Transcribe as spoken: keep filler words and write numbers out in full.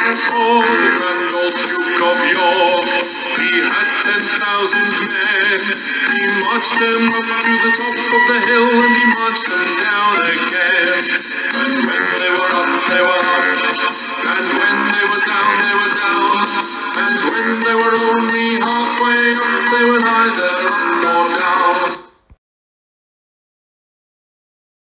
Oh, the grand old Duke of York, he had ten thousand men. He marched them up to the top of the hill, and he marched them down again. And when they were up, they were up, and when they were down, they were down, and when they were only halfway up, they were neither